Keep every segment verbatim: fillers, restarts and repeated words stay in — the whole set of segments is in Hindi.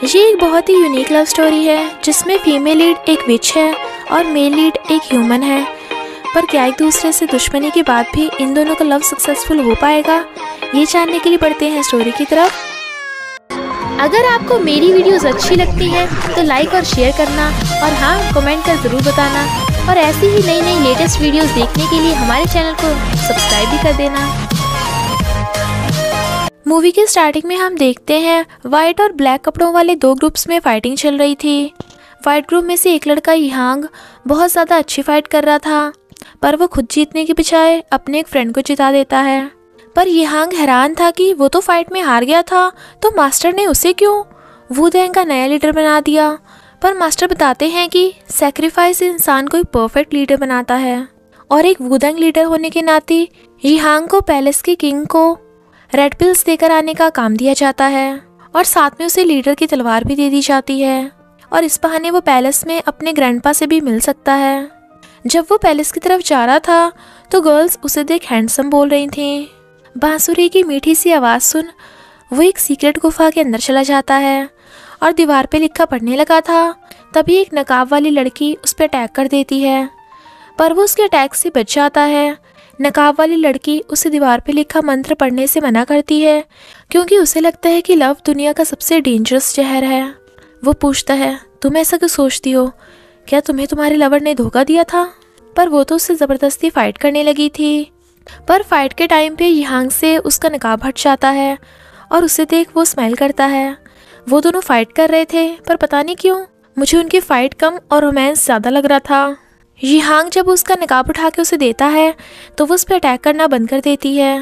ये एक बहुत ही यूनिक लव स्टोरी है जिसमें फीमेल लीड एक विच है और मेल लीड एक ह्यूमन है। पर क्या एक दूसरे से दुश्मनी के बाद भी इन दोनों का लव सक्सेसफुल हो पाएगा, ये जानने के लिए बढ़ते हैं स्टोरी की तरफ। अगर आपको मेरी वीडियोस अच्छी लगती हैं तो लाइक और शेयर करना और हाँ कमेंट कर ज़रूर बताना, और ऐसी ही नई नई लेटेस्ट वीडियोस देखने के लिए हमारे चैनल को सब्सक्राइब भी कर देना। मूवी के स्टार्टिंग में हम देखते हैं वाइट और ब्लैक कपड़ों वाले दो ग्रुप्स में फाइटिंग चल रही थी। वाइट ग्रुप में से एक लड़का यिहांग बहुत ज़्यादा अच्छी फाइट कर रहा था, पर वो खुद जीतने के बजाय अपने एक फ्रेंड को जिता देता है। पर यिहांग हैरान था कि वो तो फाइट में हार गया था, तो मास्टर ने उसे क्यों वुडेंग का नया लीडर बना दिया। पर मास्टर बताते हैं कि सैक्रिफाइस इंसान को एक परफेक्ट लीडर बनाता है, और एक वुडेंग लीडर होने के नाते यिहांग को पैलेस के किंग को रेड पिल्स देकर आने का काम दिया जाता है, और साथ में उसे लीडर की तलवार भी दे दी जाती है, और इस बहाने वो पैलेस में अपने ग्रैंडपा से भी मिल सकता है। जब वो पैलेस की तरफ जा रहा था तो गर्ल्स उसे देख हैंडसम बोल रही थीं। बांसुरी की मीठी सी आवाज़ सुन वो एक सीक्रेट गुफा के अंदर चला जाता है और दीवार पे लिखा पढ़ने लगा था। तभी एक नकाब वाली लड़की उस पर अटैक कर देती है, पर वो उसके अटैक से बच जाता है। नकाब वाली लड़की उसे दीवार पे लिखा मंत्र पढ़ने से मना करती है, क्योंकि उसे लगता है कि लव दुनिया का सबसे डेंजरस जहर है। वो पूछता है, तुम ऐसा क्यों सोचती हो? क्या तुम्हें तुम्हारे लवर ने धोखा दिया था? पर वो तो उससे ज़बरदस्ती फ़ाइट करने लगी थी। पर फाइट के टाइम पे यिहांग से उसका नकाब हट जाता है और उसे देख वो स्माइल करता है। वो दोनों फाइट कर रहे थे, पर पता नहीं क्यों मुझे उनकी फ़ाइट कम और रोमांस ज़्यादा लग रहा था। यिहांग जब उसका नकाब उठा के उसे देता है तो वो उस पर अटैक करना बंद कर देती है।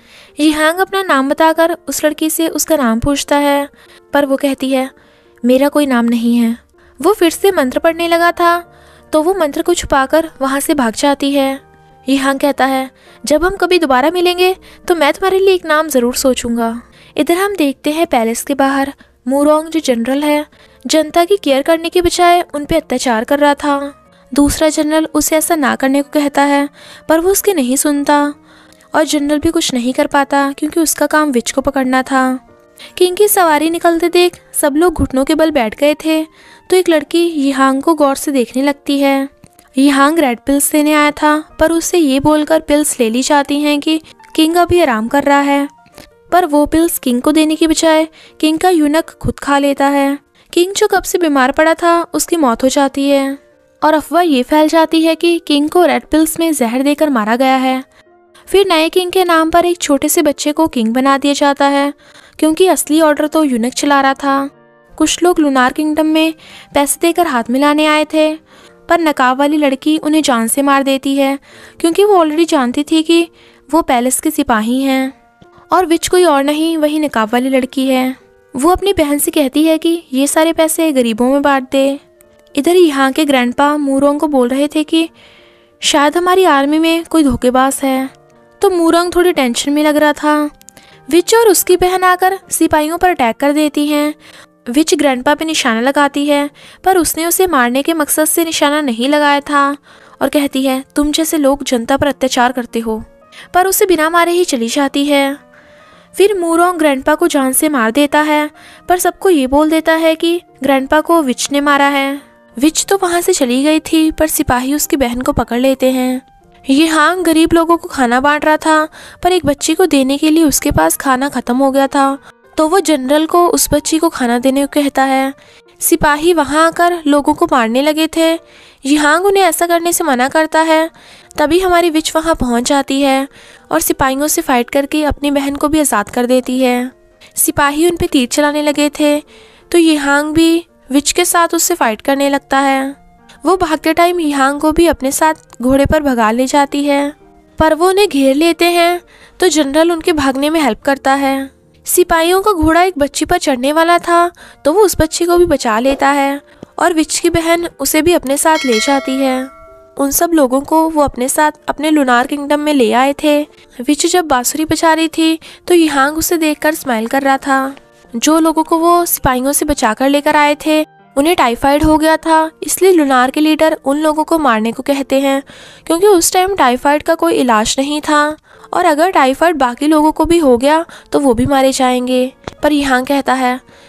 यिहांग अपना नाम बताकर उस लड़की से उसका नाम पूछता है, पर वो कहती है मेरा कोई नाम नहीं है। वो फिर से मंत्र पढ़ने लगा था तो वो मंत्र को छुपाकर वहाँ से भाग जाती है। यिहांग कहता है, जब हम कभी दोबारा मिलेंगे तो मैं तुम्हारे लिए एक नाम ज़रूर सोचूंगा। इधर हम देखते हैं पैलेस के बाहर मूरोंग जो जनरल है, जनता की केयर करने के बजाय उन पे अत्याचार कर रहा था। दूसरा जनरल उसे ऐसा ना करने को कहता है, पर वो उसकी नहीं सुनता, और जनरल भी कुछ नहीं कर पाता क्योंकि उसका काम विच को पकड़ना था। किंग की सवारी निकलते देख सब लोग घुटनों के बल बैठ गए थे, तो एक लड़की यिहांग को गौर से देखने लगती है। यिहांग रेड पिल्स लेने आया था, पर उससे ये बोलकर पिल्स ले ली जाती हैं कि किंग अभी आराम कर रहा है, पर वो पिल्स किंग को देने की बजाय किंग का यूनक खुद खा लेता है। किंग जो कब से बीमार पड़ा था उसकी मौत हो जाती है, और अफवाह ये फैल जाती है कि किंग को रेड पिल्स में जहर देकर मारा गया है। फिर नए किंग के नाम पर एक छोटे से बच्चे को किंग बना दिया जाता है, क्योंकि असली ऑर्डर तो यूनक चला रहा था। कुछ लोग लूनार किंगडम में पैसे देकर हाथ मिलाने आए थे, पर नकाब वाली लड़की उन्हें जान से मार देती है, क्योंकि वो ऑलरेडी जानती थी कि वो पैलेस के सिपाही हैं और विच कोई और नहीं वही नकाब वाली लड़की है। वो अपनी बहन से कहती है कि ये सारे पैसे गरीबों में बांट दे। इधर यहाँ के ग्रैंडपा मूरोंग को बोल रहे थे कि शायद हमारी आर्मी में कोई धोखेबाज है, तो मूरोंग थोड़ी टेंशन में लग रहा था। विच और उसकी बहन आकर सिपाहियों पर अटैक कर देती हैं। विच ग्रैंडपा पे निशाना लगाती है, पर उसने उसे मारने के मकसद से निशाना नहीं लगाया था, और कहती है तुम जैसे लोग जनता पर अत्याचार करते हो, पर उसे बिना मारे ही चली जाती है। फिर मूरोंग ग्रैंडपा को जान से मार देता है, पर सबको ये बोल देता है कि ग्रैंडपा को विच ने मारा है। विच तो वहाँ से चली गई थी, पर सिपाही उसकी बहन को पकड़ लेते हैं। यिहांग गरीब लोगों को खाना बांट रहा था, पर एक बच्ची को देने के लिए उसके पास खाना खत्म हो गया था, तो वो जनरल को उस बच्ची को खाना देने को कहता है। सिपाही वहाँ आकर लोगों को मारने लगे थे। यिहांग उन्हें ऐसा करने से मना करता है। तभी हमारी विच वहाँ पहुँच जाती है और सिपाहियों से फाइट करके अपनी बहन को भी आज़ाद कर देती है। सिपाही उन पे तीर चलाने लगे थे, तो यिहांग भी विच के साथ उससे फाइट करने लगता है। वो भागते टाइम यिहांग को भी अपने साथ घोड़े पर भगा ले जाती है, पर वो उन्हें घेर लेते हैं, तो जनरल उनके भागने में हेल्प करता है। सिपाहियों का घोड़ा एक बच्ची पर चढ़ने वाला था, तो वो उस बच्ची को भी बचा लेता है, और विच की बहन उसे भी अपने साथ ले जाती है। उन सब लोगों को वो अपने साथ अपने लूनार किंगडम में ले आए थे। विच जब बांसुरी बजा रही थी तो यिहांग उसे देखकर स्माइल कर रहा था। जो लोगों को वो सिपाहियों से बचाकर लेकर आए थे उन्हें टाइफाइड हो गया था, इसलिए लूनार के लीडर उन लोगों को मारने को कहते हैं, क्योंकि उस टाइम टाइफाइड का कोई इलाज नहीं था, और अगर टाइफाइड बाकी लोगों को भी हो गया तो वो भी मारे जाएंगे। पर यिहांग कहता है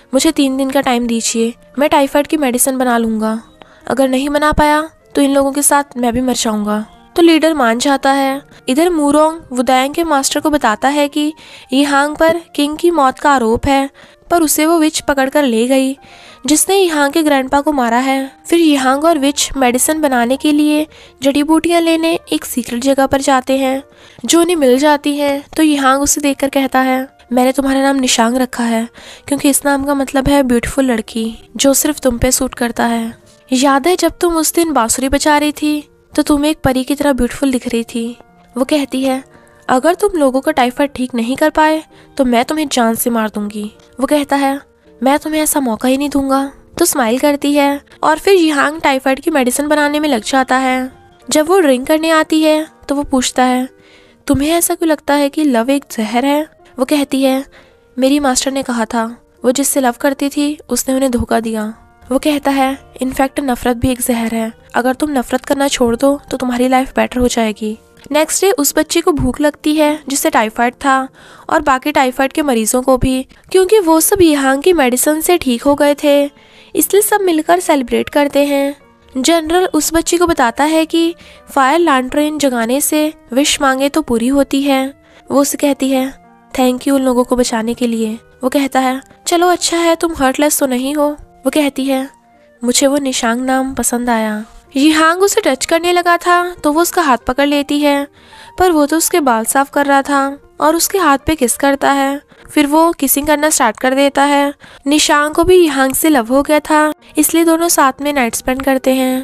मुझे तीन दिन का टाइम दीजिए, मैं टाइफाइड की मेडिसिन बना लूँगा। अगर नहीं बना पाया तो इन लोगों के साथ मैं भी मर जाऊँगा। तो लीडर मान जाता है। इधर मूरोंग वुदांग के मास्टर को बताता है कि यिहांग पर किंग की मौत का आरोप है, पर उसे वो विच पकड़कर ले गई जिसने यिहांग के ग्रैंडपा को मारा है। फिर यिहांग और विच मेडिसिन बनाने के लिए जड़ी बूटियां लेने एक सीक्रेट जगह पर जाते हैं जो उन्हें मिल जाती है। तो यिहांग उसे देखकर कहता है, मैंने तुम्हारा नाम निशांग रखा है क्योंकि इस नाम का मतलब है ब्यूटीफुल लड़की, जो सिर्फ तुम पे सूट करता है। याद है जब तुम उस दिन बांसुरी बजा रही थी तो तुम एक परी की तरह ब्यूटीफुल दिख रही थी। वो कहती है, अगर तुम लोगों का टाइफाइड ठीक नहीं कर पाए तो मैं तुम्हें जान से मार दूंगी। वो कहता है, मैं तुम्हें ऐसा मौका ही नहीं दूंगा। तो स्माइल करती है और फिर यिहांग टाइफाइड की मेडिसिन बनाने में लग जाता है। जब वो ड्रिंक करने आती है तो वो पूछता है, तुम्हें ऐसा क्यों लगता है कि लव एक जहर है? वो कहती है, मेरी मास्टर ने कहा था वो जिससे लव करती थी उसने उन्हें धोखा दिया। वो कहता है, इनफैक्ट नफरत भी एक जहर है, अगर तुम नफरत करना छोड़ दो तो तुम्हारी लाइफ बेटर हो जाएगी। नेक्स्ट डे उस बच्ची को भूख लगती है जिससे टाइफाइड था, और बाकी टाइफाइड के मरीजों को भी, क्योंकि वो सब यिहांग की मेडिसिन से ठीक हो गए थे, इसलिए सब मिलकर सेलिब्रेट करते हैं। जनरल उस बच्ची को बताता है कि फायर लैंटर्न जगाने से विश मांगे तो पूरी होती है। वो उसे कहती है, थैंक यू उन लोगों को बचाने के लिए। वो कहता है, चलो अच्छा है तुम हर्टलेस तो नहीं हो। वो कहती है, मुझे वो निशांग नाम पसंद आया। यिहांग उसे टच करने लगा था तो वो उसका हाथ पकड़ लेती है, पर वो तो उसके बाल साफ कर रहा था और उसके हाथ पे किस करता है। फिर वो किसिंग करना स्टार्ट कर देता है। निशांग को भी यिहांग से लव हो गया था, इसलिए दोनों साथ में नाइट स्पेंड करते हैं।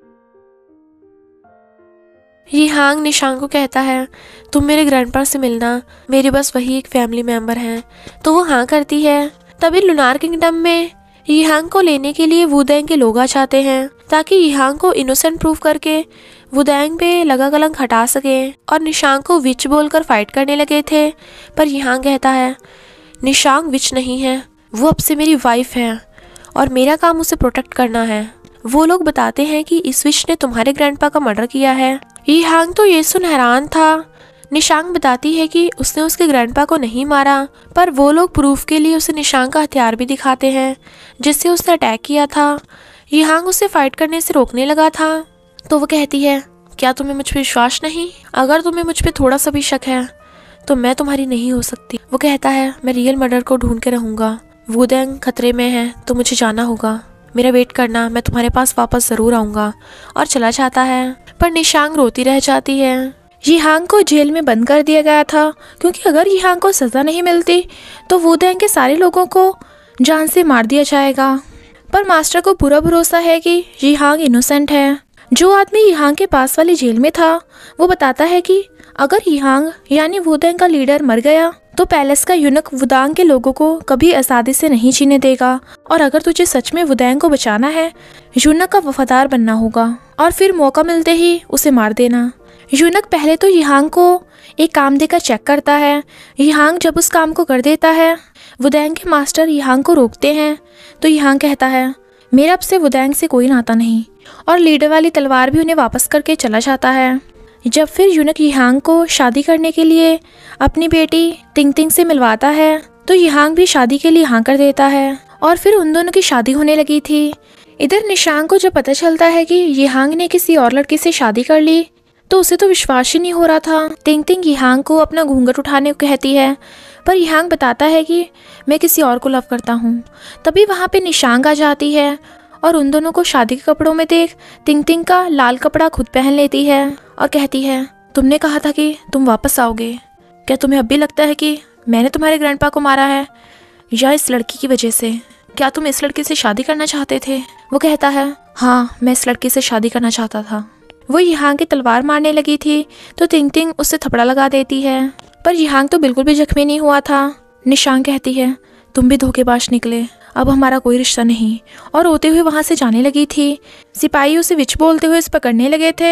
यिहांग निशांग को कहता है, तुम मेरे ग्रैंडपा से मिलना, मेरे बस वही एक फैमिली मेंबर हैं। तो वो हाँ करती है। तभी लुनार किंगडम में यिहांग को लेने के लिए वुदांग के लोग आ जाते हैं ताकि यिहांग को इनोसेंट प्रूव करके वुदांग पे लगा कलंक हटा सके। और निशांग को विच बोलकर फाइट करने लगे थे, पर यिहांग कहता है, निशांग विच नहीं है, वो अब से मेरी वाइफ है और मेरा काम उसे प्रोटेक्ट करना है। वो लोग बताते हैं कि इस विच ने तुम्हारे ग्रैंडपा का मर्डर किया है। यिहांग तो ये सुन हैरान था। निशांग बताती है कि उसने उसके ग्रैंडपा को नहीं मारा, पर वो लोग प्रूफ के लिए उसे निशांग का हथियार भी दिखाते हैं जिससे उसने अटैक किया था। यिहांग उसे फाइट करने से रोकने लगा था तो वो कहती है, क्या तुम्हें मुझ पर विश्वास नहीं? अगर तुम्हें मुझ पर थोड़ा सा भी शक है तो मैं तुम्हारी नहीं हो सकती। वो कहता है, मैं रियल मर्डर को ढूंढ के रहूंगा। वुदांग खतरे में है तो मुझे जाना होगा, मेरा वेट करना, मैं तुम्हारे पास वापस जरूर आऊंगा। और चला जाता है, पर निशांग रोती रह जाती है। यिहांग को जेल में बंद कर दिया गया था क्योंकि अगर यिहांग को सजा नहीं मिलती तो वुदांग के सारे लोगों को जान से मार दिया जाएगा। पर मास्टर को पूरा भरोसा है कि यिहांग इनोसेंट है। जो आदमी यिहांग के पास वाली जेल में था वो बताता है कि अगर यिहांग यानी वुदांग का लीडर मर गया तो पैलेस का यूनक वुदांग के लोगों को कभी आजादी से नहीं जीने देगा, और अगर तुझे सच में वुदांग को बचाना है यूनक का वफादार बनना होगा और फिर मौका मिलते ही उसे मार देना। यूनक पहले तो यिहांग को एक काम देकर चेक करता है। यिहांग जब उस काम को कर देता है, वुदांग के मास्टर यिहांग को रोकते हैं तो यिहांग कहता है, मेरा अब से वुदांग से कोई नाता नहीं, और लीडर वाली तलवार भी उन्हें वापस करके चला जाता है। जब फिर यूनक यिहांग को शादी करने के लिए अपनी बेटी तिंगतिंग से मिलवाता है तो यिहांग भी शादी के लिए हाँ कर देता है, और फिर उन दोनों की शादी होने लगी थी। इधर निशांग को जब पता चलता है कि यिहांग ने किसी और लड़की से शादी कर ली तो उसे तो विश्वास ही नहीं हो रहा था। तिंगतिंग यिहांग को अपना घूंघट उठाने को कहती है, पर यिहांग बताता है कि मैं किसी और को लव करता हूँ। तभी वहाँ पे निशांग आ जाती है और उन दोनों को शादी के कपड़ों में देख तिंगतिंग का लाल कपड़ा खुद पहन लेती है और कहती है, तुमने कहा था कि तुम वापस आओगे, क्या तुम्हें अब भी लगता है कि मैंने तुम्हारे ग्रैंडपा को मारा है, या इस लड़की की वजह से? क्या तुम इस लड़की से शादी करना चाहते थे? वो कहता है, हाँ मैं इस लड़की से शादी करना चाहता था। वो यिहांग की तलवार मारने लगी थी तो तिंगतिंग उससे थपड़ा लगा देती है, पर यिहांग तो बिल्कुल भी जख्मी नहीं हुआ था। निशांग कहती है, तुम भी धोखेबाज निकले, अब हमारा कोई रिश्ता नहीं, और रोते हुए वहां से जाने लगी थी। सिपाही उसे विच बोलते हुए इस पकड़ने लगे थे,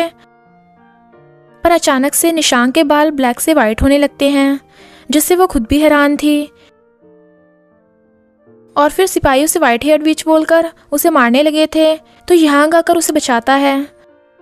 पर अचानक से निशांग के बाल ब्लैक से वाइट होने लगते हैं जिससे वो खुद भी हैरान थी। और फिर सिपाही उसे व्हाइट हेयर विच बोलकर उसे मारने लगे थे तो यिहांग आकर उसे बचाता है।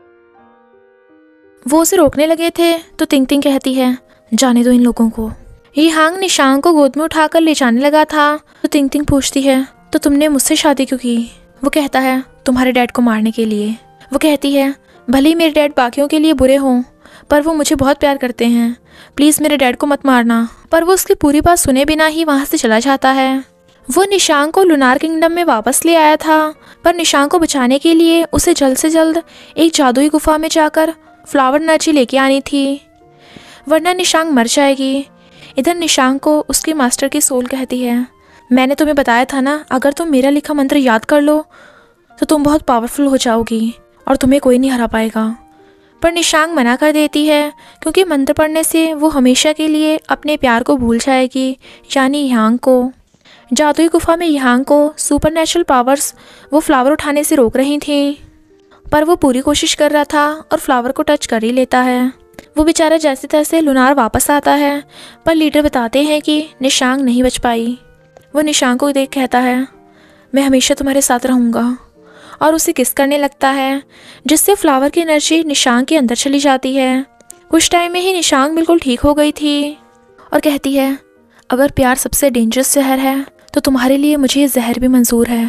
वो उसे रोकने लगे थे तो तिंगतिंग कहती है, जाने दो इन लोगों को। यिहांग निशांग को गोद में उठाकर ले जाने लगा था तो तिंग तिंग पूछती है, तो तुमने मुझसे शादी क्यों की? वो कहता है, तुम्हारे डैड को मारने के लिए। वो कहती है, भले ही मेरे डैड बाकियों के लिए बुरे हों पर वो मुझे बहुत प्यार करते हैं, प्लीज़ मेरे डैड को मत मारना। पर वो उसकी पूरी बात सुने बिना ही वहाँ से चला जाता है। वो निशांग को लूनार किंगडम में वापस ले आया था, पर निशांग को बचाने के लिए उसे जल्द से जल्द एक जादुई गुफा में जाकर फ्लावर एनर्जी लेके आनी थी, वरना निशांग मर जाएगी। इधर निशांग को उसकी मास्टर की सोल कहती है, मैंने तुम्हें बताया था ना, अगर तुम मेरा लिखा मंत्र याद कर लो तो तुम बहुत पावरफुल हो जाओगी और तुम्हें कोई नहीं हरा पाएगा। पर निशांग मना कर देती है क्योंकि मंत्र पढ़ने से वो हमेशा के लिए अपने प्यार को भूल जाएगी, यानी यिहांग को। जादुई गुफा में यिहांग को सुपरनेचुरल पावर्स वो फ्लावर उठाने से रोक रही थी, पर वो पूरी कोशिश कर रहा था और फ्लावर को टच कर ही लेता है। वो बेचारा जैसे तैसे लूनार वापस आता है, पर लीडर बताते हैं कि निशांग नहीं बच पाई। वो निशांग को देख कहता है, मैं हमेशा तुम्हारे साथ रहूँगा, और उसे किस करने लगता है, जिससे फ्लावर की एनर्जी निशांग के अंदर चली जाती है। कुछ टाइम में ही निशांग बिल्कुल ठीक हो गई थी और कहती है, अगर प्यार सबसे डेंजरस जहर है तो तुम्हारे लिए मुझे ये जहर भी मंजूर है।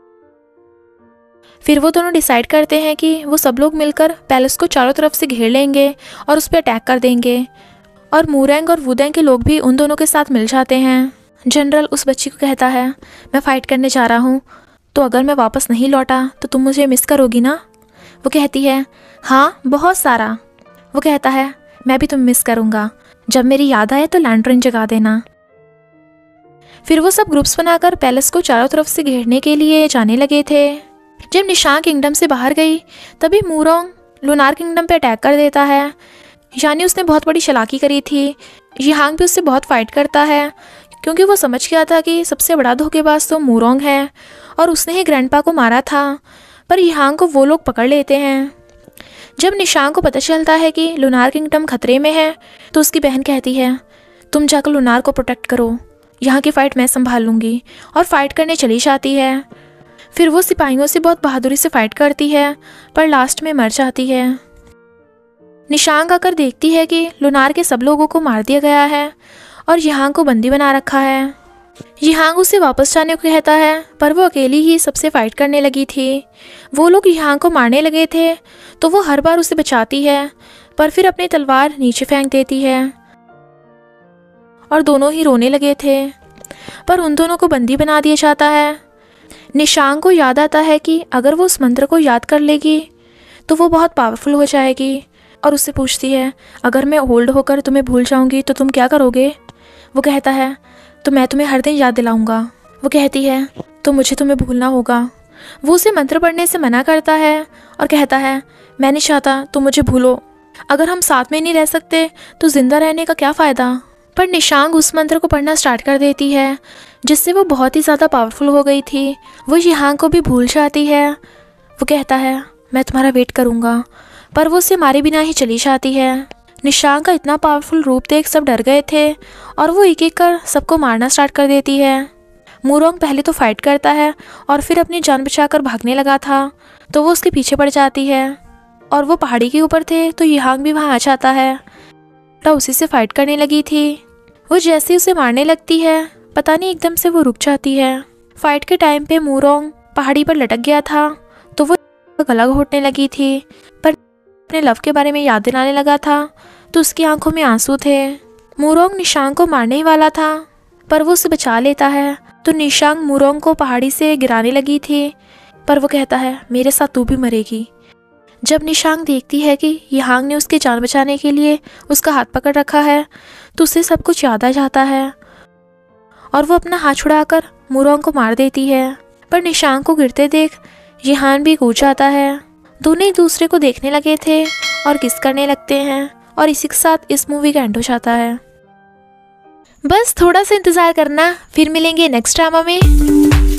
फिर वो दोनों डिसाइड करते हैं कि वो सब लोग मिलकर पैलेस को चारों तरफ से घेर लेंगे और उस पर अटैक कर देंगे, और मूरेंग और वुदेंग के लोग भी उन दोनों के साथ मिल जाते हैं। जनरल उस बच्ची को कहता है, मैं फ़ाइट करने जा रहा हूँ, तो अगर मैं वापस नहीं लौटा तो तुम मुझे मिस करोगी ना? वो कहती है, हाँ बहुत सारा। वो कहता है, मैं भी तुम्हें मिस करूँगा, जब मेरी याद आए तो लैंटर्न जगा देना। फिर वो सब ग्रुप्स बनाकर पैलेस को चारों तरफ से घेरने के लिए जाने लगे थे। जब निशांग किंगडम से बाहर गई तभी मूरोंग लूनार किंगडम पे अटैक कर देता है, यानी उसने बहुत बड़ी चालाकी करी थी। यिहांग भी उससे बहुत फाइट करता है क्योंकि वो समझ गया था कि सबसे बड़ा धोखेबाज तो मूरोंग है और उसने ही ग्रैंडपा को मारा था, पर यिहांग को वो लोग पकड़ लेते हैं। जब निशांग को पता चलता है कि लूनार किंगडम खतरे में है तो उसकी बहन कहती है, तुम जाकर लूनार को प्रोटेक्ट करो, यहाँ की फ़ाइट मैं संभाल लूँगी, और फाइट करने चली जाती है। फिर वो सिपाहियों से बहुत बहादुरी से फाइट करती है पर लास्ट में मर जाती है। निशांग आकर देखती है कि लूनार के सब लोगों को मार दिया गया है और यिहांग को बंदी बना रखा है। यिहांग उसे वापस जाने को कहता है, पर वो अकेली ही सबसे फाइट करने लगी थी। वो लोग यिहांग को मारने लगे थे तो वो हर बार उसे बचाती है, पर फिर अपनी तलवार नीचे फेंक देती है और दोनों ही रोने लगे थे, पर उन दोनों को बंदी बना दिया जाता है। निशांग को याद आता है कि अगर वो उस मंत्र को याद कर लेगी तो वो बहुत पावरफुल हो जाएगी, और उससे पूछती है, अगर मैं ओल्ड होकर तुम्हें भूल जाऊंगी तो तुम क्या करोगे? वो कहता है, तो मैं तुम्हें हर दिन याद दिलाऊंगा। वो कहती है, तो मुझे तुम्हें भूलना होगा। वो उसे मंत्र पढ़ने से मना करता है और कहता है, मैं नहीं चाहता तुम मुझे भूलो, अगर हम साथ में नहीं रह सकते तो जिंदा रहने का क्या फ़ायदा। पर निशांग उस मंत्र को पढ़ना स्टार्ट कर देती है, जिससे वो बहुत ही ज़्यादा पावरफुल हो गई थी। वो यिहांग को भी भूल जाती है। वो कहता है, मैं तुम्हारा वेट करूँगा, पर वो उसे मारे बिना ही चली जाती है। निशांग का इतना पावरफुल रूप देख सब डर गए थे और वो एक एक कर सबको मारना स्टार्ट कर देती है। मूरोंग पहले तो फाइट करता है और फिर अपनी जान बचाकर भागने लगा था तो वो उसके पीछे पड़ जाती है, और वो पहाड़ी के ऊपर थे तो यिहांग भी वहाँ आ जाता है। तो उसी से फाइट करने लगी थी। वो जैसे उसे मारने लगती है, पता नहीं एकदम से वो रुक जाती है। फाइट के टाइम पे मूरोंग पहाड़ी पर लटक गया था तो वो गला घोटने लगी थी, पर अपने लव के बारे में याद दिलाने लगा था तो उसकी आंखों में आंसू थे। मूरोंग निशांग को मारने ही वाला था पर वो उसे बचा लेता है, तो निशांग मूरोंग को पहाड़ी से गिराने लगी थी, पर वो कहता है, मेरे साथ तू भी मरेगी। जब निशांग देखती है कि यिहांग ने उसकी जान बचाने के लिए उसका हाथ पकड़ रखा है तो उसे सब कुछ याद आ जाता है और वो अपना हाथ छुड़ाकर मूरोंग को मार देती है। पर निशांग को गिरते देख यिहांग भी कूद जाता है। दोनों एक दूसरे को देखने लगे थे और किस करने लगते हैं, और इसी के साथ इस मूवी का एंड हो जाता है। बस थोड़ा सा इंतज़ार करना, फिर मिलेंगे नेक्स्ट ड्रामा में।